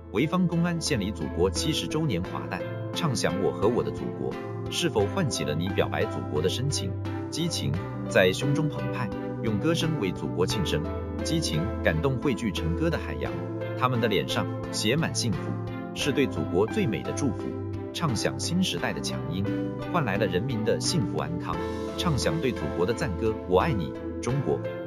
潍坊公安献礼祖国70周年华诞，唱响我和我的祖国，是否唤起了你表白祖国的深情？激情在胸中澎湃，用歌声为祖国庆生。激情感动汇聚成歌的海洋，他们的脸上写满幸福，是对祖国最美的祝福。唱响新时代的强音，换来了人民的幸福安康。唱响对祖国的赞歌，我爱你，中国。